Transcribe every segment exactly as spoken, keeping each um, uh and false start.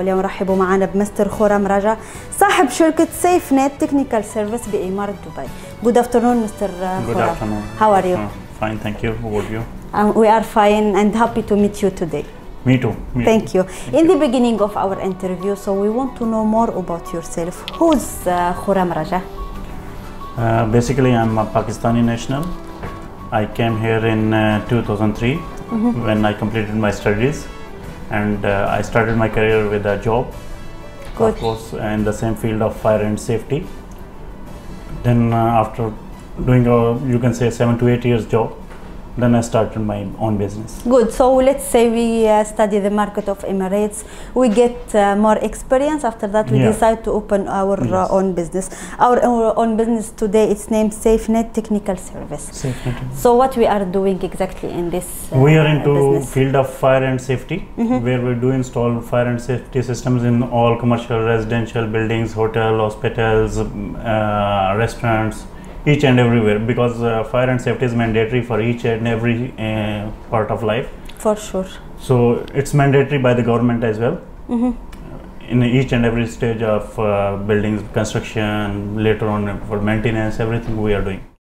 واليوم رحبوا معنا بمستر خورم رجا صاحب شركة سيف نت تكنيكال سيرفيس بإمارة دبي. Good afternoon, Mister Good Khorram. afternoon. How are you? Uh, fine, thank you. How about you? Um, we are fine and happy to meet you today. Me too. Me Thank too. you. Thank In you. the beginning of our interview, so we want to know more about yourself. Who's uh, Khorram Raja? Uh, basically, I'm a Pakistani national. I came here in uh, two thousand three mm-hmm. when I completed my studies, and uh, I started my career with a job, Good. of course, in the same field of fire and safety. Then, uh, after doing a, you can say, seven to eight years job, then I started my own business. Good. So let's say we uh, study the market of Emirates. We get uh, more experience. After that, we Yeah. decide to open our Yes. uh, own business. Our, our own business today, it's named SafeNet Technical Service. Safety. So what we are doing exactly in this uh, We are into business? field of fire and safety, Mm-hmm. where we do install fire and safety systems in all commercial, residential buildings, hotel, hospitals, um, uh, restaurants, each and everywhere, because uh, fire and safety is mandatory for each and every uh, part of life. For sure. So it's mandatory by the government as well. Mm-hmm. In each and every stage of uh, buildings construction, later on for maintenance, everything we are doing.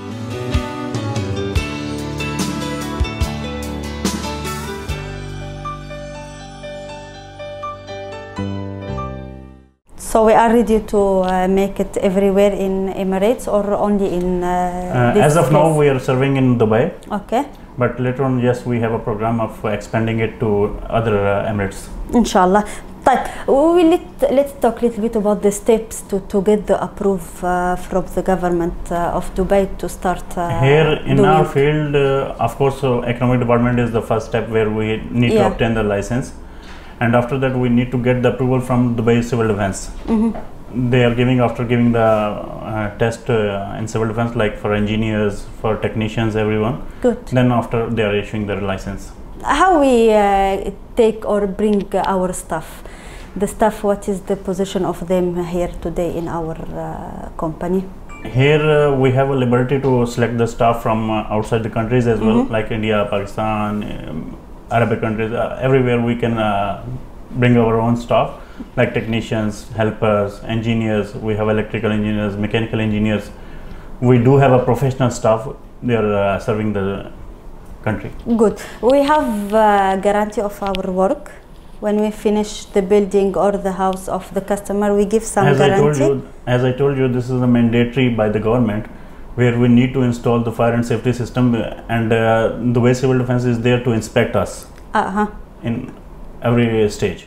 So we are ready to uh, make it everywhere in Emirates or only in uh, Uh, this as of now, place? we are serving in Dubai. Okay. But later on, yes, we have a program of uh, expanding it to other uh, Emirates. Inshallah. طيب, we let, let's talk a little bit about the steps to, to get the approve uh, from the government uh, of Dubai to start uh, Here in doing. our field, uh, of course, uh, economic department is the first step where we need Yeah. to obtain the license. And after that, we need to get the approval from Dubai Civil Defense. Mm-hmm. They are giving, after giving the uh, test uh, in civil defense, like for engineers, for technicians, everyone. Good. Then after, they are issuing their license. How we uh, take or bring our staff? The staff, what is the position of them here today in our uh, company? Here uh, we have a liberty to select the staff from uh, outside the countries as well, Mm-hmm. like India, Pakistan, um, Arabic countries. Uh, everywhere we can uh, bring our own staff, like technicians, helpers, engineers. We have electrical engineers, mechanical engineers. We do have a professional staff. They are uh, serving the country. Good. We have uh, guarantee of our work. When we finish the building or the house of the customer, we give some As guarantee. I told you, as I told you, this is a mandatory by the government, where we need to install the fire and safety system, and uh, the way civil defense is there to inspect us Uh-huh. in every stage.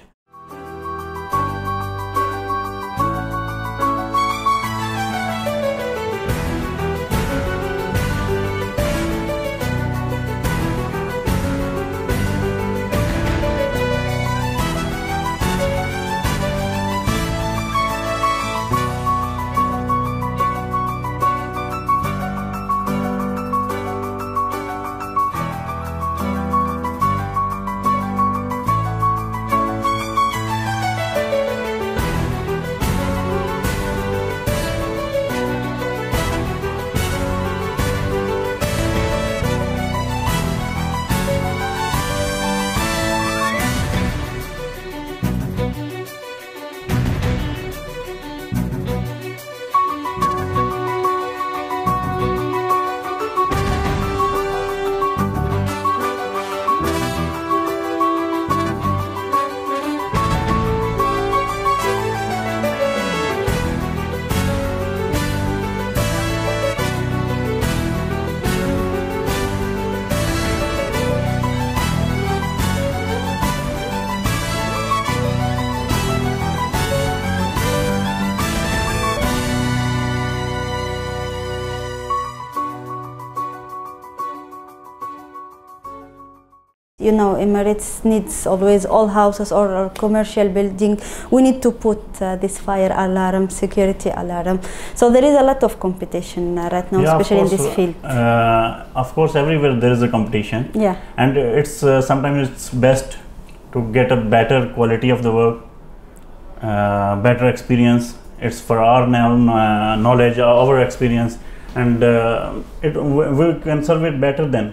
You know, Emirates needs always all houses or, or commercial building. We need to put uh, this fire alarm, security alarm. So there is a lot of competition uh, right now, Yeah, of especially in course, this field. Uh, of course, everywhere there is a competition. Yeah. And it's uh, sometimes it's best to get a better quality of the work, uh, better experience. It's for our now uh, knowledge, our experience, and uh, it we we can serve it better then.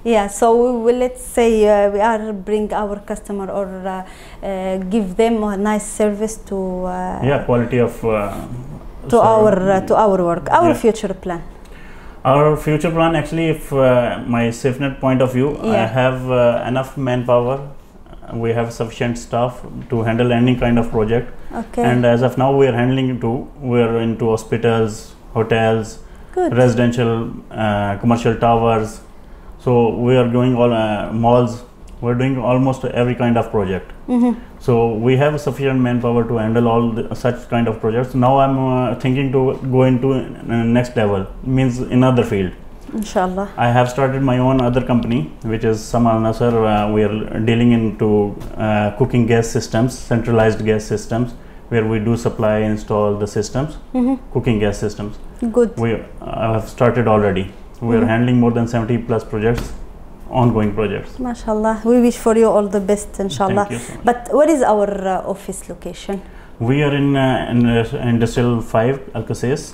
Yeah, so we will, let's say uh, we are bring our customer or uh, uh, give them a nice service to uh, yeah, quality of uh, to so our uh, to our work, our yeah. future plan. Our future plan, actually, if uh, my SafeNet point of view, Yeah. I have uh, enough manpower. We have sufficient staff to handle any kind of project. Okay. And as of now, we are handling to we are into hospitals, hotels, Good. residential, uh, commercial towers. So we are doing all uh, malls. We're doing almost every kind of project. Mm-hmm. So we have sufficient manpower to handle all the, such kind of projects. Now I'm uh, thinking to go into uh, next level, means another field. Inshallah. I have started my own other company, which is Samal Nasser. Uh, we are dealing into uh, cooking gas systems, centralized gas systems, where we do supply, install the systems, Mm-hmm. cooking gas systems. Good. We uh, have started already. We are Mhm. handling more than seventy plus projects, ongoing projects. MashaAllah. We wish for you all the best, inshallah. Thank you so much. But where is our uh, office location? We are in, uh, in uh, Industrial five, Al Qusais.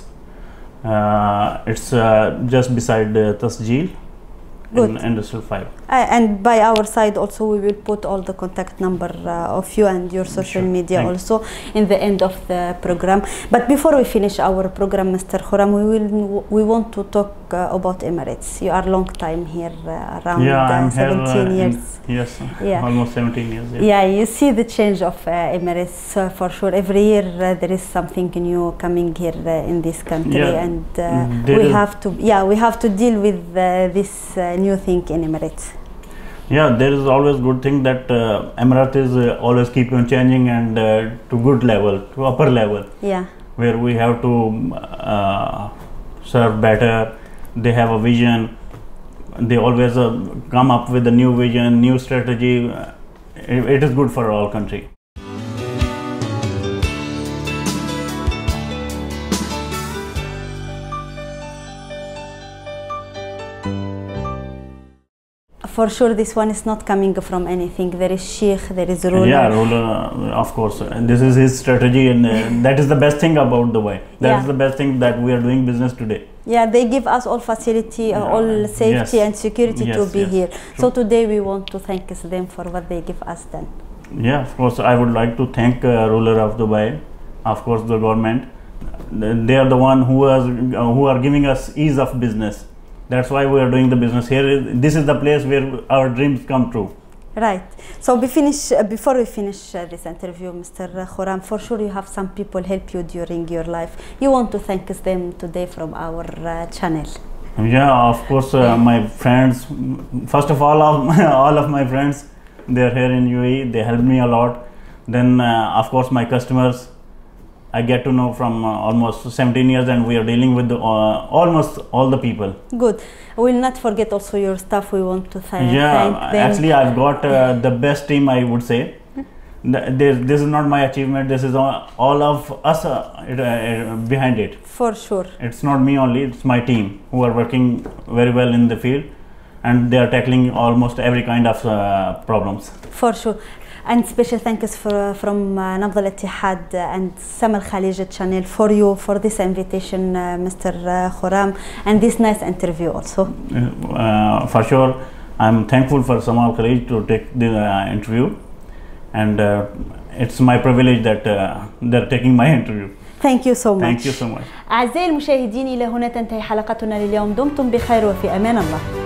Uh, it's uh, just beside uh, Tasjeel in Good. Industrial five. Uh, and by our side also we will put all the contact number uh, of you and your social Sure. media Thank also in the end of the program. But before we finish our program, Mister Khurram, we will we want to talk uh, about Emirates. You are long time here, uh, around Yeah, uh, I'm here. seventeen uh, in- years. yes, Yeah. almost seventeen years. Yeah. Yeah, you see the change of uh, Emirates uh, for sure. Every year uh, there is something new coming here uh, in this country, Yeah, and uh, there we is- have to yeah we have to deal with uh, this uh, new thing in Emirates. Yeah, there is always good thing that uh, Emirates is uh, always keep on changing and uh, to good level, to upper level, Yeah. where we have to uh, serve better. They have a vision. They always uh, come up with a new vision, new strategy. Uh, It, it is good for all country. For sure, this one is not coming from anything. There is sheikh, there is ruler. Yeah, ruler, uh, of course. Uh, This is his strategy, and uh, that is the best thing about Dubai. That Yeah. is the best thing that we are doing business today. Yeah, they give us all facility, uh, Yeah. all safety Yes. and security to Yes, be yes. here. True. So today we want to thank them for what they give us then. Yeah, of course. I would like to thank uh, ruler of Dubai, of course, the government. They are the one who are uh, who are giving us ease of business. That's why we are doing the business here. Is, this is the place where our dreams come true. Right. So we finish, uh, before we finish uh, this interview, Mister Khurram, for sure you have some people help you during your life. You want to thank them today from our uh, channel. Yeah, of course, uh, my friends. First of all, of all of my friends, they are here in U A E. They help me a lot. Then, uh, of course, my customers. I get to know from uh, almost seventeen years, and we are dealing with the, uh, almost all the people. Good. We will not forget also your staff. We want to th Yeah, thank them. actually, I've got uh, the best team, I would say. Th- This, this is not my achievement. This is all, all of us uh, it, uh, behind it. For sure. It's not me only. It's my team who are working very well in the field, and they are tackling almost every kind of uh, problems. For sure. And special thanks for, from uh, Nabdha Al-Ittihad and Samal Khalija channel for you for this invitation, uh, Mister Khurram, and this nice interview also. Uh, for sure, I'm thankful for Samal Khalij to take the uh, interview, and uh, it's my privilege that uh, they're taking my interview. Thank you so much. Thank you so much. أعزائي المشاهدين، إلى هنا تنتهي حلقتنا لليوم. دمتم بخير وفي أمان الله.